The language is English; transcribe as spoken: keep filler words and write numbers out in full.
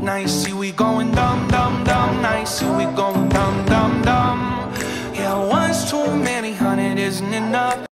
Now you see we going dumb, dumb, dumb. Now you see we going dumb, dumb, dumb. Yeah, one's too many, hundred isn't enough.